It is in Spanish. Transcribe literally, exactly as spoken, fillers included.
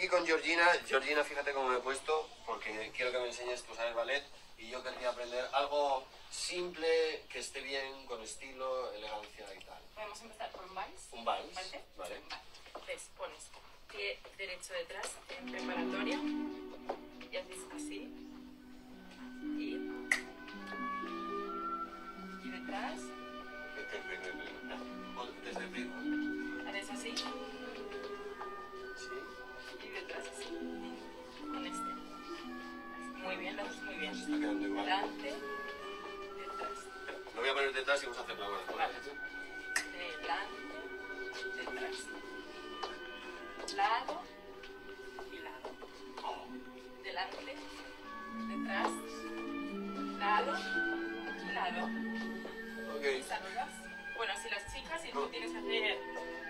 aquí con Georgina. Georgina, fíjate cómo me he puesto, porque quiero que me enseñes, tú sabes ballet, y yo quería aprender algo simple, que esté bien, con estilo, elegancia y tal. Podemos empezar por un vals. Un vals, ¿Vale? vale. Entonces pones pie derecho detrás en preparatoria y haces así. Y, y detrás. Desde el primo. Haces así. Sí. Y detrás así. Con este. Muy bien, lo haces muy bien. Está quedando igual. Delante, detrás. Lo voy a poner detrás y vamos a hacerlo ahora. Vale. Delante, detrás. Lado y lado. Oh. Delante, detrás, lado y lado. Ok. Y saludas. Bueno, si las chicas y tú tienes que hacer